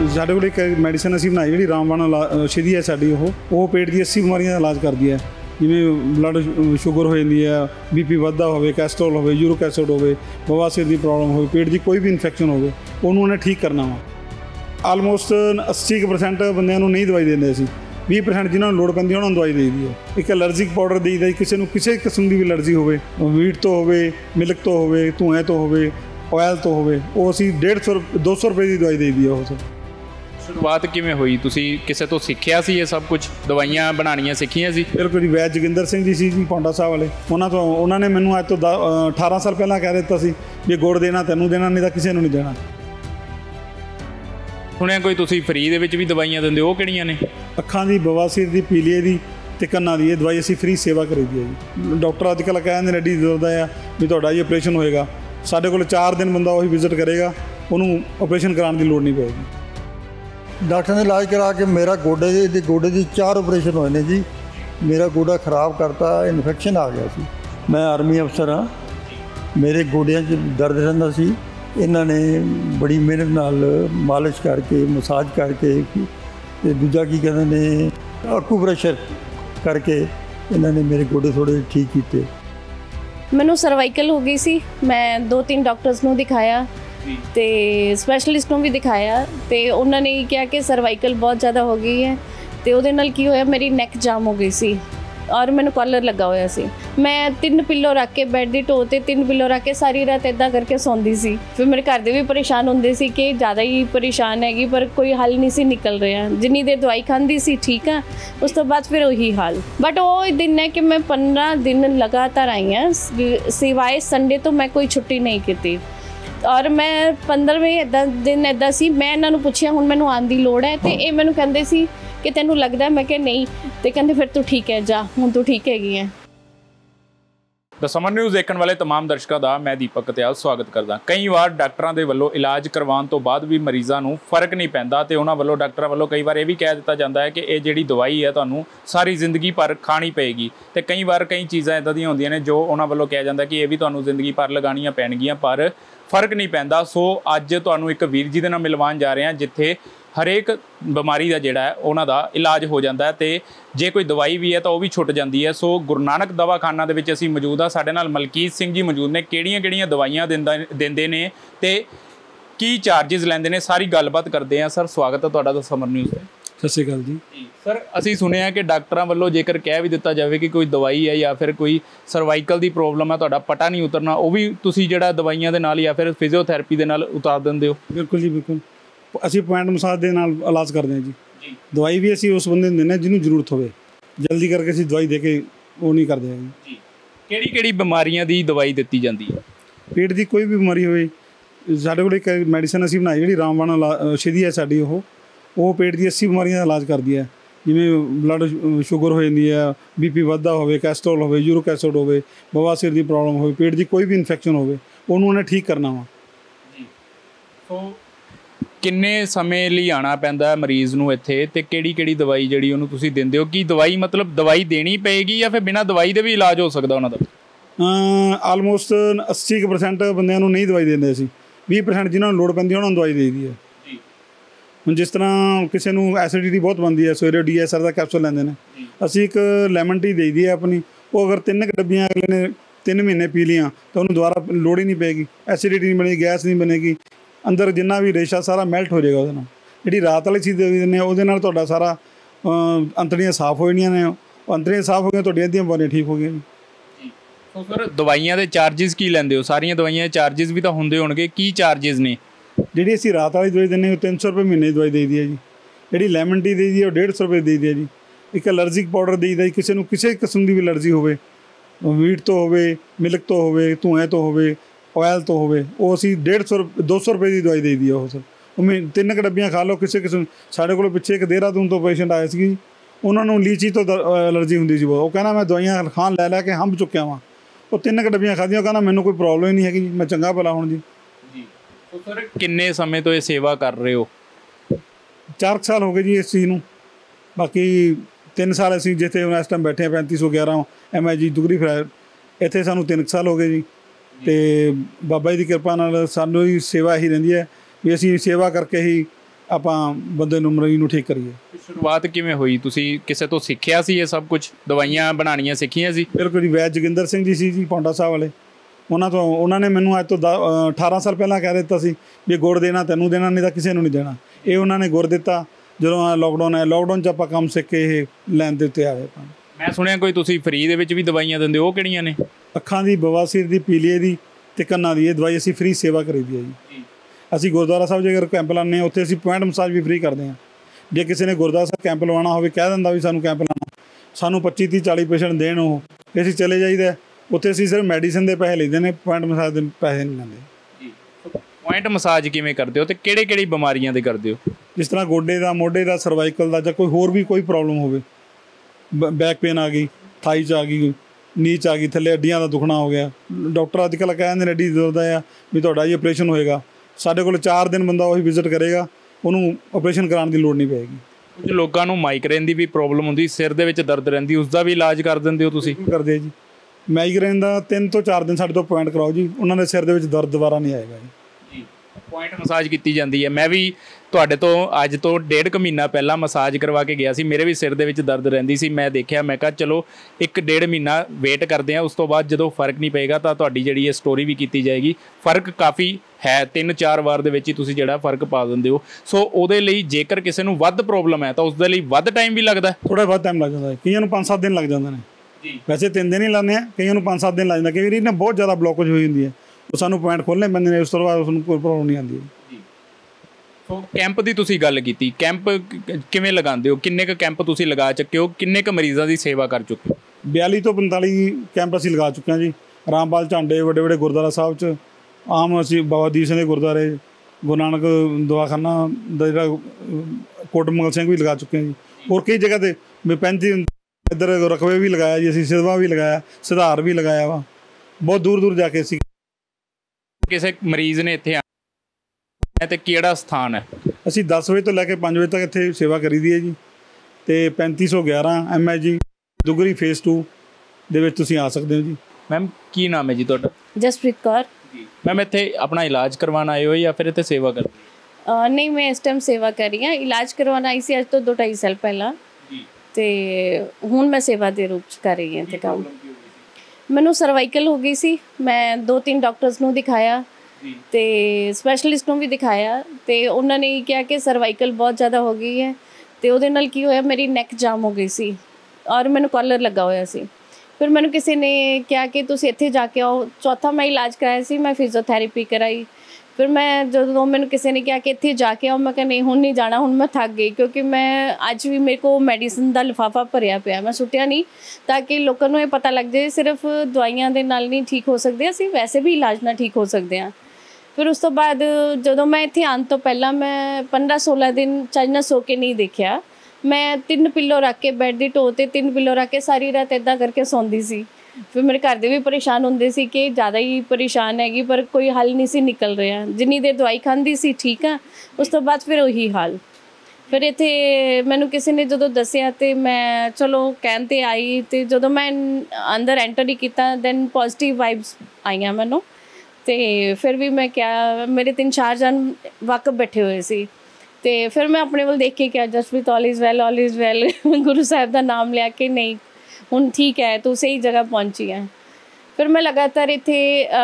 ਸਾਡੇ ਕੋਲ ਇੱਕ ਮੈਡੀਸਨ ਅਸੀਂ ਬਣਾਈ ਜਿਹੜੀ ਰਾਮਬਾਣ ਔਸ਼ਧੀ ਹੈ ਸਾਡੀ, ਉਹ ਪੇਟ ਦੀ 80 ਬਿਮਾਰੀਆਂ ਦਾ ਇਲਾਜ ਕਰਦੀ ਹੈ। ਜਿਵੇਂ ਬਲੱਡ ਸ਼ੂਗਰ ਹੋ ਜਾਂਦੀ ਹੈ, BP ਵੱਧਦਾ ਹੋਵੇ, ਕੈਸਟਰੋਲ ਹੋਵੇ, ਯੂਰਿਕ ਐਸਿਡ ਹੋਵੇ, ਬਵਾਸੀਰ ਦੀ ਪ੍ਰੋਬਲਮ ਹੋਵੇ, ਪੇਟ ਦੀ ਕੋਈ ਵੀ ਇਨਫੈਕਸ਼ਨ ਹੋਵੇ, ਉਹਨੂੰ ਉਹਨੇ ਠੀਕ ਕਰਨਾ ਵਾ। ਆਲਮੋਸਟ 80% ਬੰਦਿਆਂ ਨੂੰ ਨਹੀਂ ਦਵਾਈ ਦਿੰਦੇ ਅਸੀਂ, 20% ਜਿਨ੍ਹਾਂ ਨੂੰ ਲੋੜ ਪੈਂਦੀ ਉਹਨਾਂ ਨੂੰ ਦਵਾਈ ਦੇਈਦੀ ਹੈ। ਇੱਕ ਐਲਰਜਿਕ ਪਾਊਡਰ ਦੇਈਦਾ, ਕਿਸੇ ਨੂੰ ਕਿਸੇ ਕਿਸਮ ਦੀ ਵੀ ਐਲਰਜੀ ਹੋਵੇ, ਮੀਟ ਤੋਂ ਹੋਵੇ, ਮਿਲਕ ਤੋਂ ਹੋਵੇ, ਧੂੰਏ ਤੋਂ ਹੋਵੇ, ਆਇਲ ਤੋਂ ਹੋਵੇ, ਉਹ ਅਸੀਂ 150-200 ਰੁਪਏ ਦੀ ਦਵਾਈ ਦੇਈਦੀ ਹੈ। ਉਹ ਸਰ ਸ਼ੁਰੂਆਤ ਕਿਵੇਂ ਹੋਈ? ਤੁਸੀਂ ਕਿਸੇ ਤੋਂ ਸਿੱਖਿਆ ਸੀ ਇਹ ਸਭ ਕੁਝ? ਦਵਾਈਆਂ ਬਣਾਉਣੀਆਂ ਸਿੱਖੀਆਂ ਸੀ? ਬਿਲਕੁਲ ਜੀ। ਵੈਦ ਜੋਗਿੰਦਰ ਸਿੰਘ ਜੀ ਸੀ ਜੀ ਪੌਂਡਾ ਸਾਹਿਬ ਵਾਲੇ, ਉਹਨਾਂ ਨੇ ਮੈਨੂੰ ਅੱਜ ਤੋਂ 18 ਸਾਲ ਪਹਿਲਾਂ ਕਹਿ ਦਿੱਤਾ ਸੀ ਵੀ ਗੁੜ ਦੇਣਾ ਤੈਨੂੰ ਦੇਣਾ, ਨਹੀਂ ਤਾਂ ਕਿਸੇ ਨੂੰ ਨਹੀਂ ਦੇਣਾ। ਸੁਣਿਆ ਕੋਈ ਤੁਸੀਂ ਫ੍ਰੀ ਦੇ ਵਿੱਚ ਵੀ ਦਵਾਈਆਂ ਦਿੰਦੇ ਹੋ, ਉਹ ਕਿਹੜੀਆਂ ਨੇ? ਅੱਖਾਂ ਦੀ, ਬਵਾਸੀਰ ਦੀ, ਪੀਲੀਏ ਦੀ ਅਤੇ ਕੰਨਾਂ ਦੀ, ਇਹ ਦਵਾਈ ਅਸੀਂ ਫ੍ਰੀ ਸੇਵਾ ਕਰੀਦੀ ਹੈ ਜੀ। ਡਾਕਟਰ ਅੱਜ ਕੱਲ੍ਹ ਕਹਿੰਦੇ ਨੇ ਐਡੀ ਜ਼ਰੂਰਤ ਆ ਵੀ ਤੁਹਾਡਾ ਜੀ ਆਪਰੇਸ਼ਨ ਹੋਏਗਾ, ਸਾਡੇ ਕੋਲ 4 ਦਿਨ ਬੰਦਾ ਉਹੀ ਵਿਜ਼ਿਟ ਕਰੇਗਾ, ਉਹਨੂੰ ਆਪਰੇਸ਼ਨ ਕਰਾਉਣ ਦੀ ਲੋੜ ਨਹੀਂ ਪਏਗੀ। ਡਾਕਟਰ ਨੇ ਇਲਾਜ ਕਰਾ ਕੇ ਮੇਰਾ ਗੋਡੇ ਦੀ 4 ਆਪਰੇਸ਼ਨ ਹੋਏ ਨੇ ਜੀ। ਮੇਰਾ ਗੋਡਾ ਖਰਾਬ ਕਰਤਾ, ਇਨਫੈਕਸ਼ਨ ਆ ਗਿਆ ਸੀ। ਮੈਂ ਆਰਮੀ ਅਫਸਰ ਹਾਂ, ਮੇਰੇ ਗੋਡਿਆਂ 'ਚ ਦਰਦ ਰਹਿੰਦਾ ਸੀ। ਇਹਨਾਂ ਨੇ ਬੜੀ ਮਿਹਨਤ ਨਾਲ ਮਾਲਿਸ਼ ਕਰਕੇ, ਮਸਾਜ ਕਰਕੇ ਤੇ ਦੂਜਾ ਕੀ ਕਹਿੰਦੇ ਨੇ ਅਕੂਪ੍ਰੈਸ਼ਰ ਕਰਕੇ ਇਹਨਾਂ ਨੇ ਮੇਰੇ ਗੋਡੇ ਥੋੜ੍ਹੇ ਠੀਕ ਕੀਤੇ। ਮੈਨੂੰ ਸਰਵਾਈਕਲ ਹੋ ਗਈ ਸੀ। ਮੈਂ 2-3 ਡਾਕਟਰਸ ਨੂੰ ਦਿਖਾਇਆ ਤੇ ਸਪੈਸ਼ਲਿਸਟ ਨੂੰ ਵੀ ਦਿਖਾਇਆ, ਤੇ ਉਹਨਾਂ ਨੇ ਕਿਹਾ ਕਿ ਸਰਵਾਈਕਲ ਬਹੁਤ ਜ਼ਿਆਦਾ ਹੋ ਗਈ ਹੈ। ਤੇ ਉਹਦੇ ਨਾਲ ਕੀ ਹੋਇਆ, ਮੇਰੀ ਨੈਕ ਜਾਮ ਹੋ ਗਈ ਸੀ ਔਰ ਮੈਨੂੰ ਕਾਲਰ ਲੱਗਾ ਹੋਇਆ ਸੀ। ਮੈਂ 3 ਪਿੱਲੋ ਰੱਖ ਕੇ ਬੈੱਡ ਦੀ ਢੋਹ 'ਤੇ 3 ਪਿੱਲੋ ਰੱਖ ਕੇ ਸਾਰੀ ਰਾਤ ਇੱਦਾਂ ਕਰਕੇ ਸੌਂਦੀ ਸੀ। ਫਿਰ ਮੇਰੇ ਘਰ ਦੇ ਵੀ ਪਰੇਸ਼ਾਨ ਹੁੰਦੇ ਸੀ ਕਿ ਜ਼ਿਆਦਾ ਹੀ ਪਰੇਸ਼ਾਨ ਹੈਗੀ, ਪਰ ਕੋਈ ਹੱਲ ਨਹੀਂ ਸੀ ਨਿਕਲ ਰਿਹਾ। ਜਿੰਨੀ ਦੇਰ ਦਵਾਈ ਖਾਂਦੀ ਸੀ ਠੀਕ ਆ, ਉਸ ਤੋਂ ਬਾਅਦ ਫਿਰ ਉਹੀ ਹਾਲ। ਬਟ ਉਹ ਦਿਨ ਹੈ ਕਿ ਮੈਂ 15 ਦਿਨ ਲਗਾਤਾਰ ਆਈ ਹਾਂ, ਸਿਵਾਏ ਸੰਡੇ ਤੋਂ ਮੈਂ ਕੋਈ ਛੁੱਟੀ ਨਹੀਂ ਕੀਤੀ। ਔਰ ਮੈਂ 15ਵੇਂ ਦਿਨ ਇੱਦਾਂ ਸੀ, ਮੈਂ ਇਹਨਾਂ ਨੂੰ ਪੁੱਛਿਆ ਹੁਣ ਮੈਨੂੰ ਆਉਣ ਦੀ ਲੋੜ ਹੈ, ਅਤੇ ਇਹ ਮੈਨੂੰ ਕਹਿੰਦੇ ਸੀ ਕਿ ਤੈਨੂੰ ਲੱਗਦਾ? ਮੈਂ ਕਿਹਾ ਨਹੀਂ, ਤੇ ਕਹਿੰਦੇ ਫਿਰ ਤੂੰ ਠੀਕ ਹੈ, ਜਾ ਹੁਣ ਤੂੰ ਠੀਕ ਹੈਗੀ ਹੈ। ਦ ਸਮਰ ਨਿਊਜ਼ ਦੇਖਣ ਵਾਲੇ तमाम ਦਰਸ਼ਕਾਂ ਦਾ ਮੈਂ ਦੀਪਕ ਕਤਿਆਲ ਸਵਾਗਤ ਕਰਦਾ। ਕਈ ਵਾਰ ਡਾਕਟਰਾਂ ਦੇ ਵੱਲੋਂ ਇਲਾਜ ਕਰਵਾਉਣ ਤੋਂ ਬਾਅਦ ਵੀ ਮਰੀਜ਼ਾਂ ਨੂੰ ਫਰਕ ਨਹੀਂ ਪੈਂਦਾ, ਤੇ ਉਹਨਾਂ ਵੱਲੋਂ, ਡਾਕਟਰਾਂ ਵੱਲੋਂ ਕਈ ਵਾਰ ਇਹ ਵੀ ਕਹਿ ਦਿੱਤਾ ਜਾਂਦਾ ਹੈ ਕਿ ਇਹ ਜਿਹੜੀ ਦਵਾਈ ਹੈ ਤੁਹਾਨੂੰ ਸਾਰੀ ਜ਼ਿੰਦਗੀ ਭਰ ਖਾਣੀ ਪਏਗੀ। ਤੇ ਕਈ ਵਾਰ ਕਈ ਚੀਜ਼ਾਂ ਇੱਦਾਂ ਦੀਆਂ ਹੁੰਦੀਆਂ ਨੇ ਜੋ ਉਹਨਾਂ ਵੱਲੋਂ ਕਿਹਾ ਜਾਂਦਾ ਕਿ ਇਹ ਵੀ ਤੁਹਾਨੂੰ ਜ਼ਿੰਦਗੀ ਭਰ ਲਗਾਉਣੀਆਂ ਪੈਣਗੀਆਂ, ਪਰ ਫਰਕ ਨਹੀਂ ਪੈਂਦਾ। ਸੋ ਅੱਜ ਤੁਹਾਨੂੰ ਇੱਕ ਵੀਰ ਜੀ ਦੇ ਨਾਲ ਮਿਲਵਾਉਣ ਜਾ ਰਹੇ ਹਾਂ ਜਿੱਥੇ ਹਰੇਕ ਬਿਮਾਰੀ ਦਾ ਜਿਹੜਾ ਹੈ ਉਹਨਾਂ ਦਾ ਇਲਾਜ ਹੋ ਜਾਂਦਾ ਹੈ, ਤੇ ਜੇ ਕੋਈ ਦਵਾਈ ਵੀ ਹੈ ਤਾਂ ਉਹ ਵੀ ਛੁੱਟ ਜਾਂਦੀ ਹੈ। ਸੋ ਗੁਰੂ ਨਾਨਕ ਦਵਾਖਾਨਾ ਦੇ ਵਿੱਚ ਅਸੀਂ ਮੌਜੂਦ ਹਾਂ। ਸਾਡੇ ਨਾਲ ਮਲਕੀਤ ਸਿੰਘ ਜੀ ਮੌਜੂਦ ਨੇ। ਕਿਹੜੀਆਂ ਦਵਾਈਆਂ ਦਿੰਦੇ ਨੇ ਤੇ ਕੀ ਚਾਰजेस ਲੈਂਦੇ ਨੇ, ਸਾਰੀ ਗੱਲਬਾਤ ਕਰਦੇ ਹਾਂ। ਸਰ ਸਵਾਗਤ ਹੈ ਤੁਹਾਡਾ ਦ ਸਮਰ ਨਿਊਜ਼ 'ਤੇ। ਸਤਿ ਸ਼੍ਰੀ ਅਕਾਲ ਜੀ। ਸਰ ਅਸੀਂ ਸੁਣਿਆ ਕਿ ਡਾਕਟਰਾਂ ਵੱਲੋਂ ਜੇਕਰ ਕਹਿ ਵੀ ਦਿੱਤਾ ਜਾਵੇ ਕਿ ਕੋਈ ਦਵਾਈ ਹੈ ਜਾਂ ਫਿਰ ਕੋਈ ਸਰਵਾਈਕਲ ਦੀ ਪ੍ਰੋਬਲਮ ਹੈ, ਤੁਹਾਡਾ ਪਟਾ ਨਹੀਂ ਉਤਰਨਾ, ਉਹ ਵੀ ਤੁਸੀਂ ਜਿਹੜਾ ਦਵਾਈਆਂ ਦੇ ਨਾਲ ਜਾਂ ਫਿਰ ਫਿਜ਼ੀਓਥੈਰੇਪੀ ਦੇ ਨਾਲ ਉਤਾਰ ਦਿੰਦੇ ਹੋ? ਬਿਲਕੁਲ ਜੀ, ਬਿਲਕੁਲ। ਅਸੀਂ ਪੁਆਇੰਟ ਮਸਾਜ ਦੇ ਨਾਲ ਇਲਾਜ ਕਰਦੇ ਹਾਂ ਜੀ। ਦਵਾਈ ਵੀ ਅਸੀਂ ਉਸ ਬੰਦੇ ਨੂੰ ਦਿੰਦੇ ਹਾਂ ਜਿਹਨੂੰ ਜ਼ਰੂਰਤ ਹੋਵੇ, ਜਲਦੀ ਕਰਕੇ ਅਸੀਂ ਦਵਾਈ ਦੇ ਕੇ ਉਹ ਨਹੀਂ ਕਰਦੇ ਜੀ। ਕਿਹੜੀ ਬਿਮਾਰੀਆਂ ਦੀ ਦਵਾਈ ਦਿੱਤੀ ਜਾਂਦੀ ਹੈ? ਪੇਟ ਦੀ ਕੋਈ ਵੀ ਬਿਮਾਰੀ ਹੋਵੇ, ਸਾਡੇ ਕੋਲ ਇੱਕ ਮੈਡੀਸਨ ਅਸੀਂ ਬਣਾਈ ਜਿਹੜੀ ਰਾਮਬਾਣ ਔਸ਼ਧੀ ਹੈ ਸਾਡੀ, ਉਹ ਪੇਟ ਦੀ 80 ਬਿਮਾਰੀਆਂ ਦਾ ਇਲਾਜ ਕਰਦੀ ਹੈ। ਜਿਵੇਂ ਬਲੱਡ ਸ਼ੂਗਰ ਹੋ ਜਾਂਦੀ ਹੈ, BP ਵੱਧਦਾ ਹੋਵੇ, ਕੈਸਟਰੋਲ ਹੋਵੇ, ਯੂਰਿਕ ਐਸਿਡ ਹੋਵੇ, ਬਵਾਸੀਰ ਦੀ ਪ੍ਰੋਬਲਮ ਹੋਵੇ, ਪੇਟ ਦੀ ਕੋਈ ਵੀ ਇਨਫੈਕਸ਼ਨ ਹੋਵੇ, ਉਹਨੂੰ ਉਹਨੇ ਠੀਕ ਕਰਨਾ ਵਾ ਜੀ। ਸੋ ਕਿੰਨੇ ਸਮੇਂ ਲਈ ਆਉਣਾ ਪੈਂਦਾ ਮਰੀਜ਼ ਨੂੰ ਇੱਥੇ, ਤੇ ਕਿਹੜੀ ਦਵਾਈ ਜਿਹੜੀ ਉਹਨੂੰ ਤੁਸੀਂ ਦਿੰਦੇ ਹੋ? ਕੀ ਦਵਾਈ ਮਤਲਬ ਦਵਾਈ ਦੇਣੀ ਪਏਗੀ ਜਾਂ ਫਿਰ ਬਿਨਾਂ ਦਵਾਈ ਦੇ ਵੀ ਇਲਾਜ ਹੋ ਸਕਦਾ ਉਹਨਾਂ ਦਾ? ਆਲਮੋਸਟ 80% ਬੰਦਿਆਂ ਨੂੰ ਨਹੀਂ ਦਵਾਈ ਦਿੰਦੇ ਅਸੀਂ, 20% ਜਿਨ੍ਹਾਂ ਨੂੰ ਲੋੜ ਪੈਂਦੀ ਉਹਨਾਂ ਨੂੰ ਦਵਾਈ ਦੇਈਦੀ ਹੈ। ਹੁਣ ਜਿਸ ਤਰ੍ਹਾਂ ਕਿਸੇ ਨੂੰ ਐਸਿਡਿਟੀ ਬਹੁਤ ਬਣਦੀ ਹੈ, ਸਵੇਰੇ DSR ਦਾ ਕੈਪਸੂਲ ਲੈਂਦੇ ਨੇ, ਅਸੀਂ ਇੱਕ ਲੈਮਨ ਟੀ ਦੇਈਦੀ ਹੈ ਆਪਣੀ। ਉਹ ਅਗਰ 3 ਡੱਬੀਆਂ ਅਗਲੇ ਨੇ 3 ਮਹੀਨੇ ਪੀ ਲਈਆਂ ਤਾਂ ਉਹਨੂੰ ਦੁਬਾਰਾ ਲੋੜ ਹੀ ਨਹੀਂ ਪਏਗੀ, ਐਸਿਡਿਟੀ ਨਹੀਂ ਬਣੇਗੀ, ਗੈਸ ਨਹੀਂ ਬਣੇਗੀ, ਅੰਦਰ ਜਿੰਨਾ ਵੀ ਰੇਸ਼ਾ ਸਾਰਾ ਮੈਲਟ ਹੋ ਜਾਏਗਾ ਉਹਦੇ ਨਾਲ। ਜਿਹੜੀ ਰਾਤ ਵਾਲੀ ਚੀਜ਼ ਦੇ ਦਿੰਦੇ ਹਾਂ ਉਹਦੇ ਨਾਲ ਤੁਹਾਡਾ ਸਾਰਾ ਅੰਤੜੀਆਂ ਸਾਫ਼ ਹੋ ਜਾਣੀਆਂ ਨੇ, ਅੰਤੜੀਆਂ ਸਾਫ਼ ਹੋ ਗਈਆਂ, ਤੁਹਾਡੀਆਂ ਅੱਧੀਆਂ ਬਿਮਾਰੀਆਂ ਠੀਕ ਹੋ ਗਈਆਂ ਜੀ। ਸੋ ਸਰ ਦਵਾਈਆਂ ਦੇ ਚਾਰजेस ਕੀ ਲੈਂਦੇ ਹੋ? ਸਾਰੀਆਂ ਦਵਾਈਆਂ ਦੇ ਚਾਰजेस ਵੀ ਤਾਂ ਹੁੰਦੇ ਹੋਣਗੇ, ਕੀ ਚਾਰजेस ਨੇ? ਜਿਹੜੀ ਅਸੀਂ ਰਾਤ ਵਾਲੀ ਦਵਾਈ ਦਿੰਦੇ ਹਾਂ ਉਹ 300 ਰੁਪਏ ਮਹੀਨੇ ਦੀ ਦਵਾਈ ਦੇਈਦੀ ਹੈ ਜੀ। ਜਿਹੜੀ ਲੈਮਨ ਟੀ ਦੇਈਦੀ ਹੈ ਉਹ 150 ਰੁਪਏ ਦੇਈਦੀ ਹੈ ਜੀ। ਇੱਕ ਐਲਰਜਿਕ ਪਾਊਡਰ ਦੇਈਦਾ ਜੀ, ਕਿਸੇ ਨੂੰ ਕਿਸੇ ਕਿਸਮ ਦੀ ਵੀ ਐਲਰਜੀ ਹੋਵੇ, ਮੀਟ ਤੋਂ ਹੋਵੇ, ਮਿਲਕ ਤੋਂ ਹੋਵੇ, ਧੂੰਏ ਤੋਂ ਹੋਵੇ, ਆਇਲ ਤੋਂ ਹੋਵੇ, ਉਹ ਅਸੀਂ 200 ਰੁਪਏ ਦੀ ਦਵਾਈ ਦੇਈਦੀ ਹੈ। ਉਹ ਸਰ ਉਹ 3 ਡੱਬੀਆਂ ਖਾ ਲਓ। ਕਿਸੇ ਕਿਸਮ ਸਾਡੇ ਕੋਲ ਪਿੱਛੇ ਇੱਕ ਦੇਹਰਾਦੂਨ ਤੋਂ ਪੇਸ਼ੈਂਟ ਆਏ ਸੀ, ਉਹਨਾਂ ਨੂੰ ਲੀਚੀ ਤੋਂ ਐਲਰਜੀ ਹੁੰਦੀ ਸੀ। ਉਹ ਕਹਿੰਦਾ ਮੈਂ ਦਵਾਈਆਂ ਖਾਣ ਲੈ ਕੇ ਹੰਭ ਚੁੱਕਿਆ ਵਾਂ। ਉਹ 3 ਡੱਬੀਆਂ ਖਾਧੀਆਂ, ਉਹ ਕਹਿੰਦਾ ਮੈਨੂੰ ਕੋਈ ਪ੍ਰੋਬਲਮ ਹੀ ਨਹੀਂ ਹੈਗੀ ਜੀ, ਮੈਂ ਚੰਗਾ ਭਲਾ ਹੁਣ ਜੀ। ਸੋ ਸਰ ਕਿੰਨੇ ਸਮੇਂ ਤੋਂ ਇਹ ਸੇਵਾ ਕਰ ਰਹੇ ਹੋ? 4 ਸਾਲ ਹੋ ਗਏ ਜੀ ਇਸ ਚੀਜ਼ ਨੂੰ। ਬਾਕੀ 3 ਸਾਲ ਅਸੀਂ ਜਿੱਥੇ ਹੁਣ ਇਸ ਟਾਈਮ ਬੈਠੇ ਹਾਂ 3511 MIG ਦੁਗਰੀ ਫਰਾਇਰ, ਇੱਥੇ ਸਾਨੂੰ 3 ਸਾਲ ਹੋ ਗਏ ਜੀ। ਅਤੇ ਬਾਬਾ ਜੀ ਦੀ ਕਿਰਪਾ ਨਾਲ ਸਾਨੂੰ ਹੀ ਸੇਵਾ ਇਹੀ ਰਹਿੰਦੀ ਹੈ ਵੀ ਅਸੀਂ ਸੇਵਾ ਕਰਕੇ ਹੀ ਆਪਾਂ ਬੰਦੇ ਨੂੰ ਮਰੀਜ਼ ਨੂੰ ਠੀਕ ਕਰੀਏ। ਸ਼ੁਰੂਆਤ ਕਿਵੇਂ ਹੋਈ? ਤੁਸੀਂ ਕਿਸੇ ਤੋਂ ਸਿੱਖਿਆ ਸੀ ਇਹ ਸਭ ਕੁਝ? ਦਵਾਈਆਂ ਬਣਾਉਣੀਆਂ ਸਿੱਖੀਆਂ ਸੀ? ਬਿਲਕੁਲ ਜੀ। ਵੈਦ ਜੋਗਿੰਦਰ ਸਿੰਘ ਜੀ ਸੀ ਜੀ ਪੌਂਟਾ ਸਾਹਿਬ ਵਾਲੇ, ਉਹਨਾਂ ਨੇ ਮੈਨੂੰ ਅੱਜ ਤੋਂ 18 ਸਾਲ ਪਹਿਲਾਂ ਕਹਿ ਦਿੱਤਾ ਸੀ ਵੀ ਗੁੜ ਦੇਣਾ ਤੈਨੂੰ ਦੇਣਾ, ਨਹੀਂ ਤਾਂ ਕਿਸੇ ਨੂੰ ਨਹੀਂ ਦੇਣਾ। ਇਹ ਉਹਨਾਂ ਨੇ ਗੁੜ ਦਿੱਤਾ ਜਦੋਂ ਲੋਕਡਾਊਨ ਆਇਆ। ਲੋਕਡਾਊਨ 'ਚ ਆਪਾਂ ਕੰਮ ਸਿੱਖ ਕੇ ਇਹ ਲਾਈਨ ਦੇ ਉੱਤੇ ਆਏ ਆਪਾਂ। ਮੈਂ ਸੁਣਿਆ ਕੋਈ ਤੁਸੀਂ ਫ੍ਰੀ ਦੇ ਵਿੱਚ ਵੀ ਦਵਾਈਆਂ ਦਿੰਦੇ ਹੋ, ਉਹ ਕਿਹੜੀਆਂ ਨੇ? ਅੱਖਾਂ ਦੀ, ਬਵਾਸੀਰ ਦੀ, ਪੀਲੀਏ ਦੀ ਅਤੇ ਕੰਨਾਂ ਦੀ, ਇਹ ਦਵਾਈ ਅਸੀਂ ਫ੍ਰੀ ਸੇਵਾ ਕਰੀਦੀ ਹੈ ਜੀ। ਅਸੀਂ ਗੁਰਦੁਆਰਾ ਸਾਹਿਬ ਜੇਕਰ ਕੈਂਪ ਲਾਉਂਦੇ ਹਾਂ, ਉੱਥੇ ਅਸੀਂ ਪੁਆਇੰਟ ਮਸਾਜ ਵੀ ਫ੍ਰੀ ਕਰਦੇ ਹਾਂ। ਜੇ ਕਿਸੇ ਨੇ ਗੁਰਦੁਆਰਾ ਸਾਹਿਬ ਕੈਂਪ ਲਵਾਉਣਾ ਹੋਵੇ, ਕਹਿ ਦਿੰਦਾ ਵੀ ਸਾਨੂੰ ਕੈਂਪ ਲਾਉਣਾ, ਸਾਨੂੰ 25 30 40 ਪੇਸ਼ੈਂਟ ਦੇਣ, ਉਹ ਅਸੀਂ ਚਲੇ ਜਾਈਦਾ। ਉੱਥੇ ਅਸੀਂ ਸਿਰਫ ਮੈਡੀਸਨ ਦੇ ਪੈਸੇ ਲੈਂਦੇ ਨੇ, ਪੁਆਇੰਟ ਮਸਾਜ ਦੇ ਪੈਸੇ ਨਹੀਂ ਲੈਂਦੇ। ਪੁਆਇੰਟ ਮਸਾਜ ਕਿਵੇਂ ਕਰਦੇ ਹੋ ਤੇ ਕਿਹੜੀ ਬਿਮਾਰੀਆਂ ਦੇ ਕਰਦੇ ਹੋ? ਜਿਸ ਤਰ੍ਹਾਂ ਗੋਡੇ ਦਾ, ਮੋਢੇ ਦਾ, ਸਰਵਾਈਕਲ ਦਾ, ਜਾਂ ਕੋਈ ਹੋਰ ਵੀ ਕੋਈ ਪ੍ਰੋਬਲਮ ਹੋਵੇ, ਬੈਕ ਪੇਨ ਆ ਗਈ, ਥਾਈ 'ਚ ਆ ਗਈ, ਨੀ 'ਚ ਆ ਗਈ, ਥੱਲੇ ਅੱਡੀਆਂ ਦਾ ਦੁਖਣਾ ਹੋ ਗਿਆ, ਡਾਕਟਰ ਅੱਜ ਕੱਲ੍ਹ ਕਹਿੰਦੇ ਨੇ ਅੱਡੀ ਦਰਦ ਆ ਵੀ ਤੁਹਾਡਾ ਜੀ ਆਪਰੇਸ਼ਨ ਹੋਏਗਾ। ਸਾਡੇ ਕੋਲ 4 ਦਿਨ ਬੰਦਾ ਉਹੀ ਵਿਜ਼ਿਟ ਕਰੇਗਾ, ਉਹਨੂੰ ਆਪਰੇਸ਼ਨ ਕਰਾਉਣ ਦੀ ਲੋੜ ਨਹੀਂ ਪਏਗੀ। ਕੁਝ ਲੋਕਾਂ ਨੂੰ ਮਾਈਗ੍ਰੇਨ ਦੀ ਵੀ ਪ੍ਰੋਬਲਮ ਹੁੰਦੀ, ਸਿਰ ਦੇ ਵਿੱਚ ਦਰਦ ਰਹਿੰਦੀ, ਉਸ ਦਾ ਵੀ ਇਲਾਜ ਕਰ ਦਿੰਦੇ ਹੋ ਤੁਸੀਂ? ਕਰਦੇ ਜੀ। ਮਾਈਗ੍ਰੇਨ ਦਾ 3 ਤੋਂ 4 ਦਿਨ ਸਾਡੇ ਤੋਂ ਪੁਆਇੰਟ ਕਰਾਓ ਜੀ, ਉਹਨਾਂ ਦੇ ਸਿਰ ਦੇ ਵਿੱਚ ਦਰਦ ਦੁਬਾਰਾ ਨਹੀਂ ਆਏਗਾ ਜੀ। ਪੁਆਇੰਟ ਮਸਾਜ ਕੀਤੀ ਜਾਂਦੀ ਹੈ। ਮੈਂ ਵੀ ਤੁਹਾਡੇ ਤੋਂ ਅੱਜ ਤੋਂ 1.5 ਮਹੀਨਾ ਪਹਿਲਾਂ ਮਸਾਜ ਕਰਵਾ ਕੇ ਗਿਆ ਸੀ। ਮੇਰੇ ਵੀ ਸਿਰ ਦੇ ਵਿੱਚ ਦਰਦ ਰਹਿੰਦੀ ਸੀ। ਮੈਂ ਦੇਖਿਆ, ਮੈਂ ਕਿਹਾ ਚਲੋ 1.5 ਮਹੀਨਾ ਵੇਟ ਕਰਦੇ ਹਾਂ, ਉਸ ਤੋਂ ਬਾਅਦ ਜਦੋਂ ਫਰਕ ਨਹੀਂ ਪਏਗਾ ਤਾਂ ਤੁਹਾਡੀ ਜਿਹੜੀ ਇਹ ਸਟੋਰੀ ਵੀ ਕੀਤੀ ਜਾਏਗੀ। ਫਰਕ ਕਾਫੀ ਹੈ, 3-4 ਵਾਰ ਦੇ ਵਿੱਚ ਹੀ ਤੁਸੀਂ ਜਿਹੜਾ ਫਰਕ ਪਾ ਦਿੰਦੇ ਹੋ। ਸੋ ਉਹਦੇ ਲਈ ਜੇਕਰ ਕਿਸੇ ਨੂੰ ਵੱਧ ਪ੍ਰੋਬਲਮ ਹੈ ਤਾਂ ਉਸ ਦੇ ਲਈ ਵੱਧ ਟਾਈਮ ਵੀ ਲੱਗਦਾ? ਥੋੜ੍ਹਾ ਵੱਧ ਟਾਈਮ ਲੱਗ ਜਾਂਦਾ ਹੈ, ਕਈਆਂ ਨੂੰ 5-7 ਦਿਨ ਲੱਗ ਜਾਂਦੇ ਨੇ ਜੀ। ਵੈਸੇ 3 ਦਿਨ ਹੀ ਲਾਉਂਦੇ ਆ, ਕਈਆਂ ਨੂੰ 5-7 ਦਿਨ ਲੱਗ ਜਾਂਦਾ। ਕਈ ਵਾਰੀ ਨਾ ਬਹੁਤ ਜ਼ਿਆਦਾ ਬਲੋਕੇਜ ਹੋਈ ਹੁੰਦੀ ਹੈ, ਉਹ ਸਾਨੂੰ ਪੁਆਇੰਟ ਖੋਲ੍ਹਣੇ ਪੈਂਦੇ ਨੇ, ਉਸ ਤੋਂ ਬਾਅਦ ਉਸਨੂੰ ਕੋਈ ਪ੍ਰੋਬਲਮ ਨਹੀਂ ਆਉਂਦੀ ਜੀ। ਸੋ ਕੈਂਪ ਦੀ ਤੁਸੀਂ ਗੱਲ ਕੀਤੀ, ਕੈਂਪ ਕਿਵੇਂ ਲਗਾਉਂਦੇ ਹੋ? ਕਿੰਨੇ ਕੁ ਕੈਂਪ ਤੁਸੀਂ ਲਗਾ ਚੁੱਕੇ ਹੋ? ਕਿੰਨੇ ਕੁ ਮਰੀਜ਼ਾਂ ਦੀ ਸੇਵਾ ਕਰ ਚੁੱਕੇ ਹੋ? 42 ਤੋਂ 45 ਕੈਂਪ ਅਸੀਂ ਲਗਾ ਚੁੱਕੇ ਹਾਂ ਜੀ। ਰਾਮਪਾਲ ਝਾਂਡੇ, ਵੱਡੇ ਵੱਡੇ ਗੁਰਦੁਆਰਾ ਸਾਹਿਬ 'ਚ, ਆਮ ਅਸੀਂ ਬਾਬਾ ਦੀਪ ਸਿੰਘ ਦੇ ਗੁਰਦੁਆਰੇ, ਗੁਰੂ ਨਾਨਕ ਦਵਾਖਾਨਾ ਦਾ ਜਿਹੜਾ ਕੋਟ ਮੰਗਲ ਸਿੰਘ ਵੀ ਲਗਾ ਚੁੱਕੇ ਹਾਂ ਜੀ। ਹੋਰ ਕਈ ਜਗ੍ਹਾ 'ਤੇ 35 ਇੱਧਰ ਰਕਬੇ ਵੀ ਲਗਾਇਆ ਜੀ ਅਸੀਂ, ਸਿਧਵਾ ਵੀ ਲਗਾਇਆ, ਸੁਧਾਰ ਵੀ ਲਗਾਇਆ ਵਾ। ਬਹੁਤ ਦੂਰ ਦੂਰ ਜਾ ਕੇ ਅਸੀਂ। ਕਿਸੇ ਮਰੀਜ਼ ਨੇ ਇੱਥੇ ਆਉਣਾ ਤੇ ਕਿਹੜਾ ਸਥਾਨ ਹੈ? ਅਸੀਂ 10 ਵਜੇ ਤੋਂ ਲੈ ਕੇ 5 ਵਜੇ ਤੱਕ ਇੱਥੇ ਸੇਵਾ ਕਰੀਦੀ ਹੈ ਜੀ। ਅਤੇ 3511 MSG ਦੁਗਰੀ ਫੇਸ 2 ਦੇ ਵਿੱਚ ਤੁਸੀਂ ਆ ਸਕਦੇ ਹੋ ਜੀ। ਮੈਮ ਕੀ ਨਾਮ ਹੈ ਜੀ ਤੁਹਾਡਾ? ਜਸਪ੍ਰੀਤ ਕੌਰ। ਮੈਮ ਇੱਥੇ ਆਪਣਾ ਇਲਾਜ ਕਰਵਾਉਣ ਆਏ ਹੋ ਜਾਂ ਫਿਰ ਇੱਥੇ ਸੇਵਾ ਕਰ? ਨਹੀਂ, ਮੈਂ ਇਸ ਟਾਈਮ ਸੇਵਾ ਕਰ ਰਹੀ ਹਾਂ। ਇਲਾਜ ਕਰਵਾਉਣ ਆਈ ਸੀ ਅੱਜ ਤੋਂ 2-2.5 ਸਾਲ ਪਹਿਲਾਂ, ਅਤੇ ਹੁਣ ਮੈਂ ਸੇਵਾ ਦੇ ਰੂਪ 'ਚ ਕਰ ਰਹੀ ਹਾਂ ਇੱਥੇ ਕੰਮ। ਮੈਨੂੰ ਸਰਵਾਈਕਲ ਹੋ ਗਈ ਸੀ। ਮੈਂ 2-3 ਡਾਕਟਰਸ ਨੂੰ ਦਿਖਾਇਆ ਅਤੇ ਸਪੈਸ਼ਲਿਸਟ ਨੂੰ ਵੀ ਦਿਖਾਇਆ, ਅਤੇ ਉਹਨਾਂ ਨੇ ਕਿਹਾ ਕਿ ਸਰਵਾਈਕਲ ਬਹੁਤ ਜ਼ਿਆਦਾ ਹੋ ਗਈ ਹੈ। ਅਤੇ ਉਹਦੇ ਨਾਲ ਕੀ ਹੋਇਆ, ਮੇਰੀ ਨੈਕ ਜਾਮ ਹੋ ਗਈ ਸੀ ਔਰ ਮੈਨੂੰ ਕਾਲਰ ਲੱਗਾ ਹੋਇਆ ਸੀ। ਫਿਰ ਮੈਨੂੰ ਕਿਸੇ ਨੇ ਕਿਹਾ ਕਿ ਤੁਸੀਂ ਇੱਥੇ ਜਾ ਕੇ ਆਓ। ਚੌਥਾ ਮੈਂ ਇਲਾਜ ਕਰਾਇਆ ਸੀ, ਮੈਂ ਫਿਜ਼ੀਓਥੈਰੇਪੀ ਕਰਾਈ। ਫਿਰ ਮੈਂ ਜਦੋਂ ਮੈਨੂੰ ਕਿਸੇ ਨੇ ਕਿਹਾ ਕਿ ਇੱਥੇ ਜਾ ਕੇ ਆਓ, ਮੈਂ ਕਿਹਾ ਨਹੀਂ ਹੁਣ ਨਹੀਂ ਜਾਣਾ, ਹੁਣ ਮੈਂ ਥੱਕ ਗਈ। ਕਿਉਂਕਿ ਮੈਂ ਅੱਜ ਵੀ ਮੇਰੇ ਕੋਲ ਮੈਡੀਸਨ ਦਾ ਲਿਫਾਫਾ ਭਰਿਆ ਪਿਆ, ਮੈਂ ਸੁੱਟਿਆ ਨਹੀਂ, ਤਾਂ ਕਿ ਲੋਕਾਂ ਨੂੰ ਇਹ ਪਤਾ ਲੱਗ ਜਾਏ ਸਿਰਫ ਦਵਾਈਆਂ ਦੇ ਨਾਲ ਨਹੀਂ ਠੀਕ ਹੋ ਸਕਦੇ, ਅਸੀਂ ਵੈਸੇ ਵੀ ਇਲਾਜ ਨਾਲ ਠੀਕ ਹੋ ਸਕਦੇ ਹਾਂ। ਫਿਰ ਉਸ ਤੋਂ ਬਾਅਦ ਜਦੋਂ ਮੈਂ ਇੱਥੇ ਆਉਣ ਤੋਂ ਪਹਿਲਾਂ ਮੈਂ 15-16 ਦਿਨ ਚੱਜ ਨਾਲ ਸੋ ਕੇ ਨਹੀਂ ਦੇਖਿਆ। ਮੈਂ 3 ਪਿੱਲੋ ਰੱਖ ਕੇ ਬੈੱਡ ਦੀ ਢੋਅ 'ਤੇ 3 ਪਿੱਲੋ ਰੱਖ ਕੇ ਸਾਰੀ ਰਾਤ ਇੱਦਾਂ ਕਰਕੇ ਸੌਂਦੀ ਸੀ। ਫਿਰ ਮੇਰੇ ਘਰ ਦੇ ਵੀ ਪਰੇਸ਼ਾਨ ਹੁੰਦੇ ਸੀ ਕਿ ਜ਼ਿਆਦਾ ਹੀ ਪਰੇਸ਼ਾਨ ਹੈਗੀ, ਪਰ ਕੋਈ ਹੱਲ ਨਹੀਂ ਸੀ ਨਿਕਲ ਰਿਹਾ। ਜਿੰਨੀ ਦੇਰ ਦਵਾਈ ਖਾਂਦੀ ਸੀ ਠੀਕ ਆ, ਉਸ ਤੋਂ ਬਾਅਦ ਫਿਰ ਉਹੀ ਹਾਲ। ਫਿਰ ਇੱਥੇ ਮੈਨੂੰ ਕਿਸੇ ਨੇ ਜਦੋਂ ਦੱਸਿਆ ਅਤੇ ਮੈਂ ਚਲੋ ਕਹਿਣ 'ਤੇ ਆਈ, ਅਤੇ ਜਦੋਂ ਮੈਂ ਅੰਦਰ ਐਂਟਰ ਹੀ ਕੀਤਾ ਦੈਨ ਪੋਜ਼ੀਟਿਵ ਵਾਈਬਸ ਆਈਆਂ ਮੈਨੂੰ। ਅਤੇ ਫਿਰ ਵੀ ਮੈਂ ਕਿਹਾ, ਮੇਰੇ 3-4 ਜਣ ਵਾਕਫ ਬੈਠੇ ਹੋਏ ਸੀ, ਅਤੇ ਫਿਰ ਮੈਂ ਆਪਣੇ ਵੱਲ ਦੇਖ ਕੇ ਕਿਹਾ Jaspreet all is well, all is well. Guru Sahib ਦਾ ਨਾਮ ਲਿਆ ਕਿ ਨਹੀਂ ਹੁਣ ਠੀਕ ਹੈ, ਤੂੰ ਸਹੀ ਜਗ੍ਹਾ ਪਹੁੰਚੀ ਹੈ। ਫਿਰ ਮੈਂ ਲਗਾਤਾਰ ਇੱਥੇ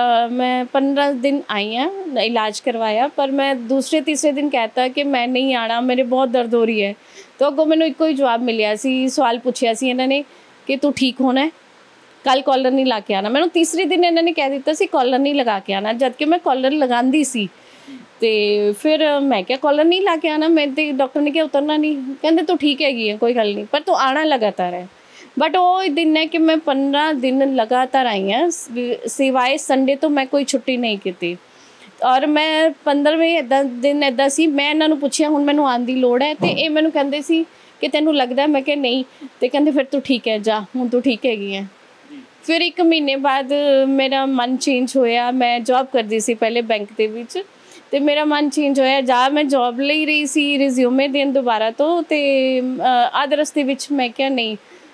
ਮੈਂ 15 ਦਿਨ ਆਈ ਹਾਂ, ਇਲਾਜ ਕਰਵਾਇਆ, ਪਰ ਮੈਂ ਦੂਸਰੇ-ਤੀਸਰੇ ਦਿਨ ਕਹਿਤਾ ਕਿ ਮੈਂ ਨਹੀਂ ਆਉਣਾ, ਮੇਰੇ ਬਹੁਤ ਦਰਦ ਹੋ ਰਹੀ ਹੈ। ਤਾਂ ਅੱਗੋਂ ਮੈਨੂੰ ਇੱਕੋ ਹੀ ਜਵਾਬ ਮਿਲਿਆ ਸੀ, ਸਵਾਲ ਪੁੱਛਿਆ ਸੀ ਇਹਨਾਂ ਨੇ ਕਿ ਤੂੰ ਠੀਕ ਹੋਣਾ ਹੈ, ਕੱਲ੍ਹ ਕਾਲਰ ਨਹੀਂ ਲਾ ਕੇ ਆਉਣਾ। ਮੈਨੂੰ ਤੀਸਰੇ ਦਿਨ ਇਹਨਾਂ ਨੇ ਕਹਿ ਦਿੱਤਾ ਸੀ ਕਾਲਰ ਨਹੀਂ ਲਗਾ ਕੇ ਆਉਣਾ, ਜਦ ਕਿ ਮੈਂ ਕਾਲਰ ਲਗਾਉਂਦੀ ਸੀ। ਅਤੇ ਫਿਰ ਮੈਂ ਕਿਹਾ ਕਾਲਰ ਨਹੀਂ ਲਾ ਕੇ ਆਉਣਾ, ਮੈਂ ਤਾਂ ਡਾਕਟਰ ਨੇ ਕਿਹਾ ਉਤਰਨਾ ਨਹੀਂ, ਕਹਿੰਦੇ ਤੂੰ ਠੀਕ ਹੈਗੀ ਹੈ, ਕੋਈ ਗੱਲ ਨਹੀਂ, ਪਰ ਤੂੰ ਆਉਣਾ ਲਗਾਤਾਰ ਹੈ। ਬਟ ਉਹ ਦਿਨ ਹੈ ਕਿ ਮੈਂ 15 ਦਿਨ ਲਗਾਤਾਰ ਆਈ ਹਾਂ, ਸਿਵਾਏ ਸੰਡੇ ਤੋਂ ਮੈਂ ਕੋਈ ਛੁੱਟੀ ਨਹੀਂ ਕੀਤੀ। ਔਰ ਮੈਂ 15ਵੇਂ ਦਿਨ ਇੱਦਾਂ ਸੀ, ਮੈਂ ਇਹਨਾਂ ਨੂੰ ਪੁੱਛਿਆ ਹੁਣ ਮੈਨੂੰ ਆਉਣ ਦੀ ਲੋੜ ਹੈ, ਅਤੇ ਇਹ ਮੈਨੂੰ ਕਹਿੰਦੇ ਸੀ ਕਿ ਤੈਨੂੰ ਲੱਗਦਾ? ਮੈਂ ਕਿਹਾ ਨਹੀਂ, ਅਤੇ ਕਹਿੰਦੇ ਫਿਰ ਤੂੰ ਠੀਕ ਹੈ, ਜਾ ਹੁਣ ਤੂੰ ਠੀਕ ਹੈਗੀ ਹੈ। ਫਿਰ 1 ਮਹੀਨੇ ਬਾਅਦ ਮੇਰਾ ਮਨ ਚੇਂਜ ਹੋਇਆ। ਮੈਂ ਜੋਬ ਕਰਦੀ ਸੀ ਪਹਿਲੇ ਬੈਂਕ ਦੇ ਵਿੱਚ, ਅਤੇ ਮੇਰਾ ਮਨ ਚੇਂਜ ਹੋਇਆ। ਮੈਂ ਜੋਬ ਲਈ ਰਹੀ ਸੀ ਰਿਜ਼ਿਊਮੇ ਦੇਣ ਦੁਬਾਰਾ ਤੋਂ, ਅਤੇ ਅੱਧ ਰਸਤੇ ਵਿੱਚ ਮੈਂ ਕਿਹਾ ਨਹੀਂ,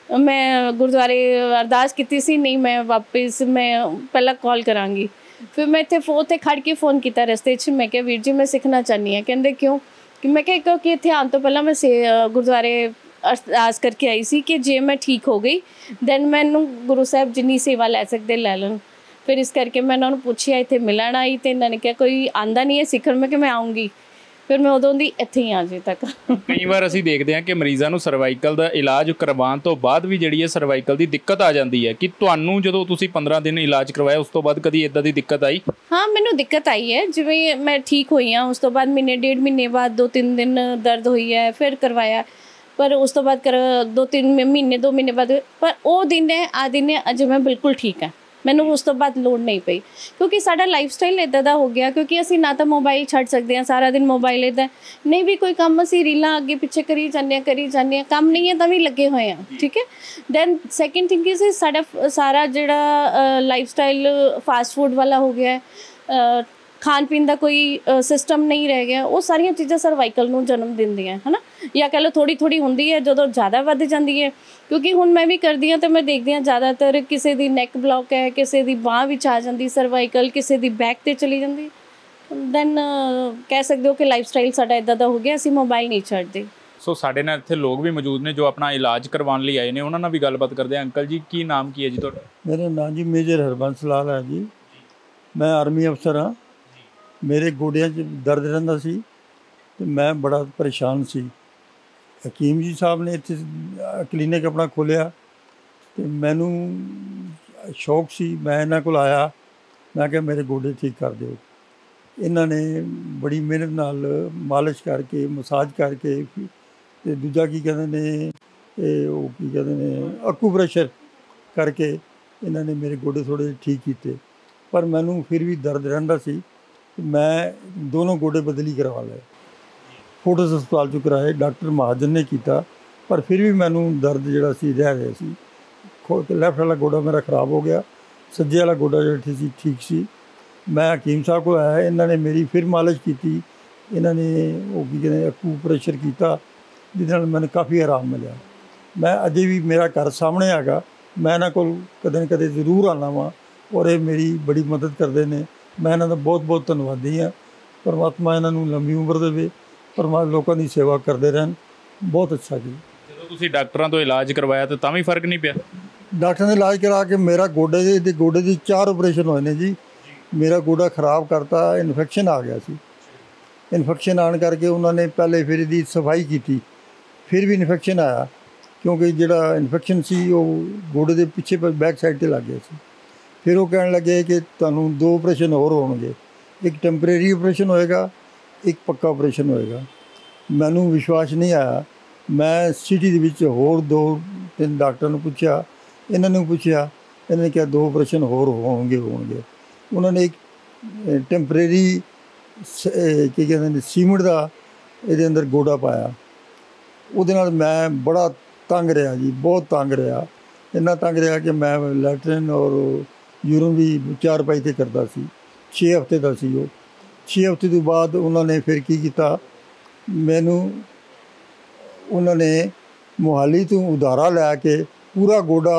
ਮੈਂ ਗੁਰਦੁਆਰੇ ਅਰਦਾਸ ਕੀਤੀ ਸੀ, ਨਹੀਂ ਮੈਂ ਵਾਪਸ ਮੈਂ ਪਹਿਲਾਂ ਕਾਲ ਕਰਾਂਗੀ। ਫਿਰ ਮੈਂ ਇੱਥੇ ਤੇ ਖੜ੍ਹ ਕੇ ਫ਼ੋਨ ਕੀਤਾ ਰਸਤੇ 'ਚ, ਮੈਂ ਕਿਹਾ ਵੀਰ ਜੀ ਮੈਂ ਸਿੱਖਣਾ ਚਾਹੁੰਦੀ ਹਾਂ। ਕਹਿੰਦੇ ਕਿਉਂ? ਕਿ ਮੈਂ ਕਿਹਾ ਕਿ ਇੱਥੇ ਆਉਣ ਤੋਂ ਪਹਿਲਾਂ ਮੈਂ ਗੁਰਦੁਆਰੇ ਅਰਦਾਸ ਕਰਕੇ ਆਈ ਸੀ ਕਿ ਜੇ ਮੈਂ ਠੀਕ ਹੋ ਗਈ ਦੈਨ ਮੈਨੂੰ ਗੁਰੂ ਸਾਹਿਬ ਜਿੰਨੀ ਸੇਵਾ ਲੈ ਸਕਦੇ ਲੈ ਲੈਣ। ਫਿਰ ਇਸ ਕਰਕੇ ਮੈਂ ਉਹਨਾਂ ਨੂੰ ਪੁੱਛਿਆ, ਇੱਥੇ ਮਿਲਣ ਆਈ ਤੇ ਇਹਨਾਂ ਨੇ ਕਿਹਾ ਕੋਈ ਆਂਦਾ ਨਹੀਂ ਹੈ ਸਿੱਖਣ। ਮੈਂ ਕਿ ਮੈਂ ਆਉਂਗੀ। ਫਿਰ ਮੈਂ ਉਦੋਂ ਦੀ ਇੱਥੇ ਹੀ ਆ ਅਜੇ ਤੱਕ। ਕਈ ਵਾਰ ਅਸੀਂ ਦੇਖਦੇ ਹਾਂ ਕਿ ਮਰੀਜ਼ਾਂ ਨੂੰ ਸਰਵਾਈਕਲ ਦਾ ਇਲਾਜ ਕਰਵਾਉਣ ਤੋਂ ਬਾਅਦ ਵੀ ਜਿਹੜੀ ਹੈ ਸਰਵਾਈਕਲ ਦੀ ਦਿੱਕਤ ਆ ਜਾਂਦੀ ਹੈ। ਕਿ ਤੁਹਾਨੂੰ ਜਦੋਂ ਤੁਸੀਂ 15 ਦਿਨ ਇਲਾਜ ਕਰਵਾਇਆ ਉਸ ਤੋਂ ਬਾਅਦ ਕਦੀ ਇੱਦਾਂ ਦੀ ਦਿੱਕਤ ਆਈ? ਹਾਂ, ਮੈਨੂੰ ਦਿੱਕਤ ਆਈ ਹੈ। ਜਿਵੇਂ ਮੈਂ ਠੀਕ ਹੋਈ ਹਾਂ ਉਸ ਤੋਂ ਬਾਅਦ ਮਹੀਨੇ ਡੇਢ ਮਹੀਨੇ ਬਾਅਦ 2-3 ਦਿਨ ਦਰਦ ਹੋਈ ਹੈ, ਫਿਰ ਕਰਵਾਇਆ। ਪਰ ਉਸ ਤੋਂ ਬਾਅਦ 2-3 ਮਹੀਨੇ 2 ਮਹੀਨੇ ਬਾਅਦ ਪਰ ਉਹ ਦਿਨ ਹੈ ਆ ਦਿਨ ਹੈ ਅਜੇ ਮੈਂ ਬਿਲਕੁਲ ਠੀਕ ਹਾਂ। ਮੈਨੂੰ ਉਸ ਤੋਂ ਬਾਅਦ ਲੋੜ ਨਹੀਂ ਪਈ ਕਿਉਂਕਿ ਸਾਡਾ ਲਾਈਫ ਸਟਾਈਲ ਇੱਦਾਂ ਦਾ ਹੋ ਗਿਆ। ਕਿਉਂਕਿ ਅਸੀਂ ਨਾ ਤਾਂ ਮੋਬਾਈਲ ਛੱਡ ਸਕਦੇ ਹਾਂ, ਸਾਰਾ ਦਿਨ ਮੋਬਾਈਲ ਇੱਦਾਂ ਨਹੀਂ ਵੀ ਕੋਈ ਕੰਮ ਅਸੀਂ ਰੀਲਾਂ ਅੱਗੇ ਪਿੱਛੇ ਕਰੀ ਜਾਂਦੇ ਹਾਂ। ਕੰਮ ਨਹੀਂ ਹੈ ਤਾਂ ਵੀ ਲੱਗੇ ਹੋਏ ਹਾਂ, ਠੀਕ ਹੈ। ਦੈਨ ਸੈਕਿੰਡ ਥਿੰਗ ਇਜ਼ ਸਾਡਾ ਸਾਰਾ ਜਿਹੜਾ ਲਾਈਫ ਸਟਾਈਲ ਫਾਸਟ ਫੂਡ ਵਾਲਾ ਹੋ ਗਿਆ, ਖਾਣ ਪੀਣ ਦਾ ਕੋਈ ਸਿਸਟਮ ਨਹੀਂ ਰਹਿ ਗਿਆ। ਉਹ ਸਾਰੀਆਂ ਚੀਜ਼ਾਂ ਸਰਵਾਈਕਲ ਨੂੰ ਜਨਮ ਦਿੰਦੀਆਂ ਹੈ ਨਾ, ਜਾਂ ਕਹਿ ਲਓ ਥੋੜ੍ਹੀ ਹੁੰਦੀ ਹੈ, ਜਦੋਂ ਜ਼ਿਆਦਾ ਵੱਧ ਜਾਂਦੀ ਹੈ। ਕਿਉਂਕਿ ਹੁਣ ਮੈਂ ਵੀ ਕਰਦੀ ਹਾਂ ਤਾਂ ਮੈਂ ਦੇਖਦੀ ਹਾਂ ਜ਼ਿਆਦਾਤਰ ਕਿਸੇ ਦੀ ਨੈਕ ਬਲੌਕ ਹੈ, ਕਿਸੇ ਦੀ ਬਾਂਹ ਵਿੱਚ ਆ ਜਾਂਦੀ ਸਰਵਾਈਕਲ, ਕਿਸੇ ਦੀ ਬੈਕ 'ਤੇ ਚਲੀ ਜਾਂਦੀ। ਦੈਨ ਕਹਿ ਸਕਦੇ ਹੋ ਕਿ ਲਾਈਫ ਸਟਾਈਲ ਸਾਡਾ ਇੱਦਾਂ ਦਾ ਹੋ ਗਿਆ, ਅਸੀਂ ਮੋਬਾਈਲ ਨਹੀਂ ਛੱਡਦੇ। ਸੋ ਸਾਡੇ ਨਾਲ ਇੱਥੇ ਲੋਕ ਵੀ ਮੌਜੂਦ ਨੇ ਜੋ ਆਪਣਾ ਇਲਾਜ ਕਰਵਾਉਣ ਲਈ ਆਏ ਨੇ, ਉਹਨਾਂ ਨਾਲ ਵੀ ਗੱਲਬਾਤ ਕਰਦੇ ਹਾਂ। ਅੰਕਲ ਜੀ, ਕੀ ਨਾਮ ਕੀ ਹੈ ਜੀ ਤੁਹਾਡਾ? ਮੇਰਾ ਨਾਮ ਜੀ ਮੇਜਰ ਹਰਬੰਸ ਲਾਲ ਹੈ ਜੀ। ਮੈਂ ਆਰਮੀ ਅਫਸਰ ਹਾਂ। ਮੇਰੇ ਗੋਡਿਆਂ 'ਚ ਦਰਦ ਰਹਿੰਦਾ ਸੀ ਅਤੇ ਮੈਂ ਬੜਾ ਪਰੇਸ਼ਾਨ ਸੀ। ਹਕੀਮ ਜੀ ਸਾਹਿਬ ਨੇ ਇੱਥੇ ਕਲੀਨਿਕ ਆਪਣਾ ਖੋਲ੍ਹਿਆ ਅਤੇ ਮੈਨੂੰ ਸ਼ੌਕ ਸੀ। ਮੈਂ ਇਹਨਾਂ ਕੋਲ ਆਇਆ, ਮੈਂ ਕਿਹਾ ਮੇਰੇ ਗੋਡੇ ਠੀਕ ਕਰ ਦਿਓ। ਇਹਨਾਂ ਨੇ ਬੜੀ ਮਿਹਨਤ ਨਾਲ ਮਾਲਿਸ਼ ਕਰਕੇ, ਮਸਾਜ ਕਰਕੇ ਅਤੇ ਦੂਜਾ ਕੀ ਕਹਿੰਦੇ ਨੇ ਉਹ ਕੀ ਕਹਿੰਦੇ ਨੇ ਅਕੂਪ੍ਰੈਸ਼ਰ ਕਰਕੇ ਇਹਨਾਂ ਨੇ ਮੇਰੇ ਗੋਡੇ ਥੋੜ੍ਹੇ ਠੀਕ ਕੀਤੇ। ਪਰ ਮੈਨੂੰ ਫਿਰ ਵੀ ਦਰਦ ਰਹਿੰਦਾ ਸੀ। ਮੈਂ ਦੋਨੋਂ ਗੋਡੇ ਬਦਲੀ ਕਰਵਾ ਲਏ, ਫੋਰਟਿਸ ਹਸਪਤਾਲ 'ਚੋਂ ਕਰਾਏ, ਡਾਕਟਰ ਮਹਾਜਨ ਨੇ ਕੀਤਾ। ਪਰ ਫਿਰ ਵੀ ਮੈਨੂੰ ਦਰਦ ਜਿਹੜਾ ਸੀ ਰਹਿ ਰਿਹਾ ਸੀ। ਲੈਫਟ ਵਾਲਾ ਗੋਡਾ ਮੇਰਾ ਖਰਾਬ ਹੋ ਗਿਆ, ਸੱਜੇ ਵਾਲਾ ਗੋਡਾ ਜਿਹੜਾ ਸੀ ਠੀਕ ਸੀ। ਮੈਂ ਹਕੀਮ ਸਾਹਿਬ ਕੋਲ ਆਇਆ, ਇਹਨਾਂ ਨੇ ਮੇਰੀ ਫਿਰ ਮਾਲਿਸ਼ ਕੀਤੀ, ਇਹਨਾਂ ਨੇ ਉਹ ਕੀ ਕਹਿੰਦੇ ਅਕੂਪ੍ਰੈਸ਼ਰ ਕੀਤਾ, ਜਿਹਦੇ ਨਾਲ ਮੈਨੂੰ ਕਾਫੀ ਆਰਾਮ ਮਿਲਿਆ। ਮੈਂ ਅਜੇ ਵੀ ਮੇਰਾ ਘਰ ਸਾਹਮਣੇ ਹੈਗਾ, ਮੈਂ ਇਹਨਾਂ ਕੋਲ ਕਦੇ ਨਾ ਕਦੇ ਜ਼ਰੂਰ ਆਉਂਦਾ ਵਾਂ ਔਰ ਇਹ ਮੇਰੀ ਬੜੀ ਮਦਦ ਕਰਦੇ ਨੇ। ਮੈਂ ਇਹਨਾਂ ਦਾ ਬਹੁਤ ਧੰਨਵਾਦੀ ਹਾਂ। ਪਰਮਾਤਮਾ ਇਹਨਾਂ ਨੂੰ ਲੰਬੀ ਉਮਰ ਦੇਵੇ, ਪਰਮਾਤਮਾ ਲੋਕਾਂ ਦੀ ਸੇਵਾ ਕਰਦੇ ਰਹਿਣ। ਬਹੁਤ ਅੱਛਾ ਜੀ। ਜਦੋਂ ਤੁਸੀਂ ਡਾਕਟਰਾਂ ਤੋਂ ਇਲਾਜ ਕਰਵਾਇਆ ਤਾਂ ਵੀ ਫਰਕ ਨਹੀਂ ਪਿਆ? ਡਾਕਟਰਾਂ ਨੇ ਇਲਾਜ ਕਰਾ ਕੇ ਮੇਰਾ ਗੋਡੇ ਦੀ 4 ਆਪਰੇਸ਼ਨ ਹੋਏ ਨੇ ਜੀ। ਮੇਰਾ ਗੋਡਾ ਖਰਾਬ ਕਰਤਾ, ਇਨਫੈਕਸ਼ਨ ਆ ਗਿਆ ਸੀ। ਇਨਫੈਕਸ਼ਨ ਆਉਣ ਕਰਕੇ ਉਹਨਾਂ ਨੇ ਪਹਿਲੇ ਫਿਰ ਇਹਦੀ ਸਫਾਈ ਕੀਤੀ, ਫਿਰ ਵੀ ਇਨਫੈਕਸ਼ਨ ਆਇਆ ਕਿਉਂਕਿ ਜਿਹੜਾ ਇਨਫੈਕਸ਼ਨ ਸੀ ਉਹ ਗੋਡੇ ਦੇ ਪਿੱਛੇ ਬੈਕ ਸਾਈਡ 'ਤੇ ਲੱਗ ਗਿਆ ਸੀ। ਫਿਰ ਉਹ ਕਹਿਣ ਲੱਗੇ ਕਿ ਤੁਹਾਨੂੰ 2 ਆਪਰੇਸ਼ਨ ਹੋਰ ਹੋਣਗੇ, ਇੱਕ ਟੈਂਪਰੇਰੀ ਆਪਰੇਸ਼ਨ ਹੋਏਗਾ, ਇੱਕ ਪੱਕਾ ਆਪਰੇਸ਼ਨ ਹੋਏਗਾ। ਮੈਨੂੰ ਵਿਸ਼ਵਾਸ ਨਹੀਂ ਆਇਆ। ਮੈਂ ਸਿਟੀ ਦੇ ਵਿੱਚ ਹੋਰ 2-3 ਡਾਕਟਰਾਂ ਨੂੰ ਪੁੱਛਿਆ, ਇਹਨਾਂ ਨੂੰ ਪੁੱਛਿਆ, ਇਹਨਾਂ ਨੇ ਕਿਹਾ 2 ਆਪਰੇਸ਼ਨ ਹੋਰ ਹੋਣਗੇ। ਉਹਨਾਂ ਨੇ ਇੱਕ ਟੈਂਪਰੇਰੀ ਕੀ ਕਹਿੰਦੇ ਨੇ ਸੀਮਿੰਟ ਦਾ ਇਹਦੇ ਅੰਦਰ ਗੋਡਾ ਪਾਇਆ। ਉਹਦੇ ਨਾਲ ਮੈਂ ਬੜਾ ਤੰਗ ਰਿਹਾ ਜੀ, ਬਹੁਤ ਤੰਗ ਰਿਹਾ। ਇੰਨਾ ਤੰਗ ਰਿਹਾ ਕਿ ਮੈਂ ਲੈਟਰਿਨ ਔਰ ਯੂਰਨ ਵੀ 4 ਪਾਈ 'ਤੇ ਕਰਦਾ ਸੀ। 6 ਹਫ਼ਤੇ ਦਾ ਸੀ ਉਹ। 6 ਹਫ਼ਤੇ ਤੋਂ ਬਾਅਦ ਉਹਨਾਂ ਨੇ ਫਿਰ ਕੀ ਕੀਤਾ, ਮੈਨੂੰ ਉਹਨਾਂ ਨੇ ਮੋਹਾਲੀ ਤੋਂ ਉਧਾਰਾ ਲੈ ਕੇ ਪੂਰਾ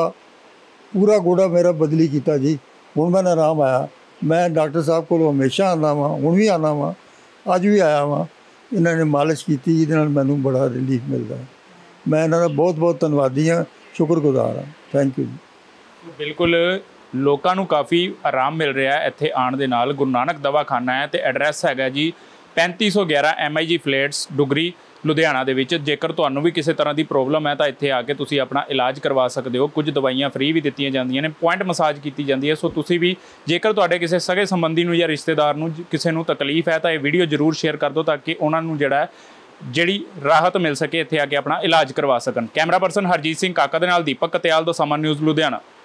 ਗੋਡਾ ਮੇਰਾ ਬਦਲੀ ਕੀਤਾ ਜੀ। ਹੁਣ ਮੈਨੂੰ ਆਰਾਮ ਆਇਆ। ਮੈਂ ਡਾਕਟਰ ਸਾਹਿਬ ਕੋਲ ਹਮੇਸ਼ਾ ਆਉਂਦਾ ਵਾਂ, ਹੁਣ ਵੀ ਆਉਂਦਾ ਵਾਂ, ਅੱਜ ਵੀ ਆਇਆ ਵਾਂ। ਇਹਨਾਂ ਨੇ ਮਾਲਿਸ਼ ਕੀਤੀ, ਜਿਹਦੇ ਨਾਲ ਮੈਨੂੰ ਬੜਾ ਰਿਲੀਫ ਮਿਲਦਾ। ਮੈਂ ਇਹਨਾਂ ਦਾ ਬਹੁਤ ਧੰਨਵਾਦੀ ਹਾਂ, ਸ਼ੁਕਰਗੁਜ਼ਾਰ ਹਾਂ। ਥੈਂਕ ਯੂ ਜੀ। ਬਿਲਕੁਲ, ਲੋਕਾਂ ਨੂੰ ਕਾਫੀ ਆਰਾਮ ਮਿਲ ਰਿਹਾ ਇੱਥੇ ਆਉਣ ਦੇ ਨਾਲ। ਗੁਰੂ ਨਾਨਕ ਦਵਾਖਾਨਾ ਹੈ ਅਤੇ ਐਡਰੈਸ ਹੈਗਾ ਜੀ 3511 MIG ਫਲੈਟਸ ਡੁਗਰੀ ਲੁਧਿਆਣਾ ਦੇ ਵਿੱਚ। ਜੇਕਰ ਤੁਹਾਨੂੰ ਵੀ ਕਿਸੇ ਤਰ੍ਹਾਂ ਦੀ ਪ੍ਰੋਬਲਮ ਹੈ ਤਾਂ ਇੱਥੇ ਆ ਕੇ ਤੁਸੀਂ ਆਪਣਾ ਇਲਾਜ ਕਰਵਾ ਸਕਦੇ ਹੋ। ਕੁਝ ਦਵਾਈਆਂ ਫ੍ਰੀ ਵੀ ਦਿੱਤੀਆਂ ਜਾਂਦੀਆਂ ਨੇ, ਪੁਆਇੰਟ ਮਸਾਜ ਕੀਤੀ ਜਾਂਦੀ ਹੈ। ਸੋ ਤੁਸੀਂ ਵੀ ਜੇਕਰ ਤੁਹਾਡੇ ਕਿਸੇ ਸਗੇ ਸੰਬੰਧੀ ਨੂੰ ਜਾਂ ਰਿਸ਼ਤੇਦਾਰ ਨੂੰ ਕਿਸੇ ਨੂੰ ਤਕਲੀਫ ਹੈ ਤਾਂ ਇਹ ਵੀਡੀਓ ਜ਼ਰੂਰ ਸ਼ੇਅਰ ਕਰ ਦਿਓ ਤਾਂ ਕਿ ਉਹਨਾਂ ਨੂੰ ਜਿਹੜੀ ਰਾਹਤ ਮਿਲ ਸਕੇ, ਇੱਥੇ ਆ ਕੇ ਆਪਣਾ ਇਲਾਜ ਕਰਵਾ ਸਕਣ। ਕੈਮਰਾ ਪਰਸਨ ਹਰਜੀਤ ਸਿੰਘ ਕਾਕਾ ਦੇ ਨਾਲ ਦੀਪਕ ਕਤਿਆਲ ਦਾ ਸਮਾਂ ਨਿਊਜ਼ ਲੁਧਿਆਣਾ।